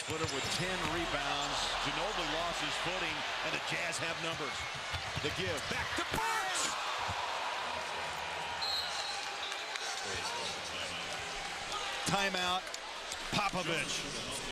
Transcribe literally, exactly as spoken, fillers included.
six-footer with ten rebounds. Ginobili lost his footing, and the Jazz have numbers. The give back to Burks. Timeout, Popovich.